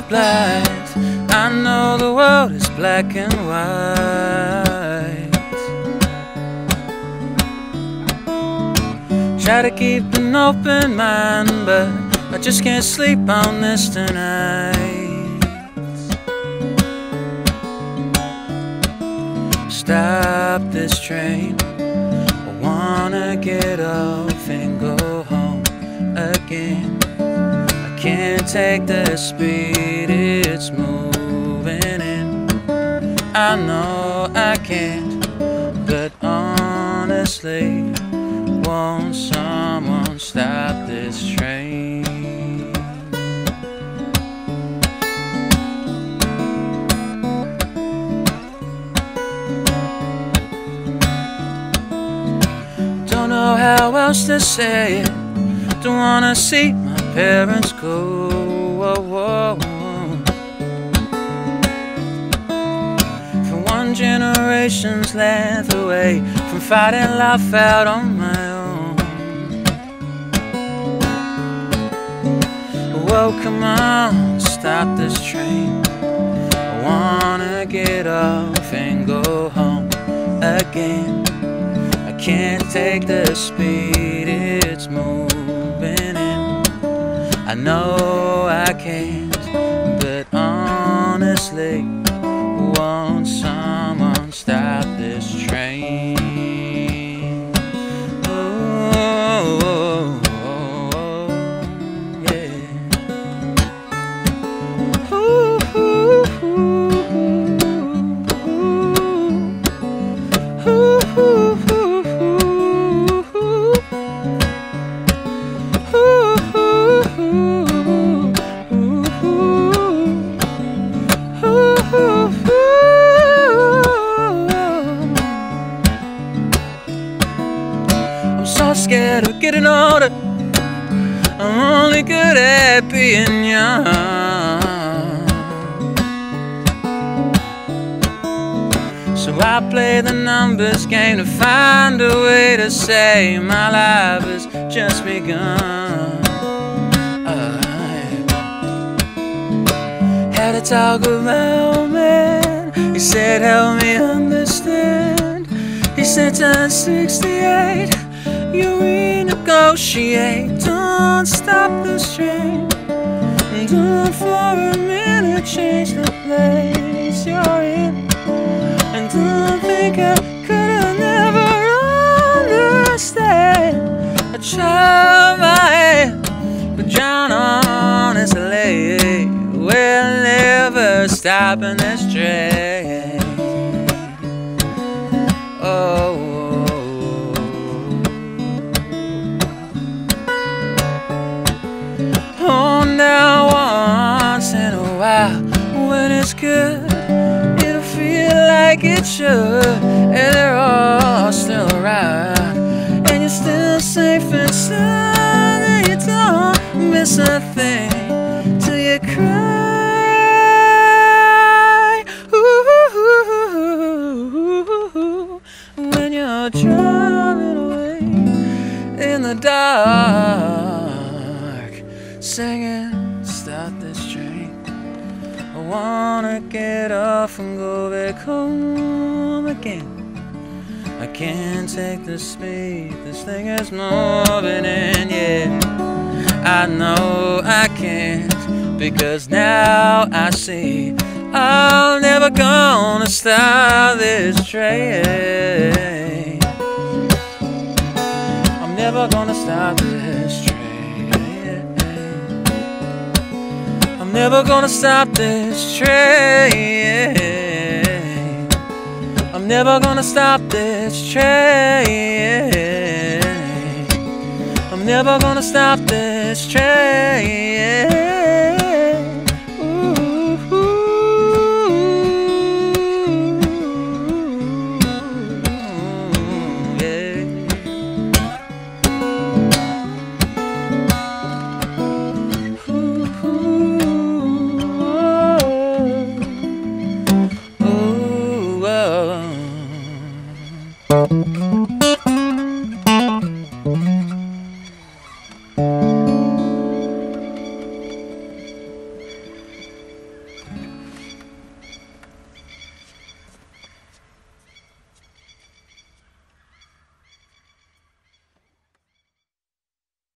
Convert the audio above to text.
blind. I know the world is black and white. Try to keep an open mind, but I just can't sleep on this tonight. Stop this train, I wanna get off and go home again. I can't take the speed it's moving in. I know I can't, but honestly, won't someone stop this train? Don't know how else to say it. Don't wanna see my parents go. Whoa, whoa, whoa. From one generation's length away from fighting life out on my own. Whoa, come on, stop this train. I wanna get off and go home again. I can't take the speed it's moving in. I know I can't, but honestly, won't someone stop this train? Oh, oh, oh, yeah. Ooh, ooh, ooh, ooh, ooh. I'm so scared of getting older. I'm only good at being young. So I play the numbers game to find a way to say my life has just begun. Had a talk with my old man. He said, help me understand. He said, turn 68, you renegotiate. Don't stop this train. Don't for a minute change the place you're in. And don't think I could've never understand. I try my hand, but drown honestly. We'll never stop in this train. Oh, oh, now once in a while, when it's good, it'll feel like it should, and they're all still around, and you're still safe inside, and you don't miss a thing till you cry. When you're driving away in the dark, singing, stop this train. I wanna get off and go back home again. I can't take the speed this thing is moving in, yeah. I know I can't, because now I see I'm never gonna stop this train. I'm never gonna stop this train. I'm never gonna stop this train. I'm never gonna stop this train. I'm never gonna stop this train.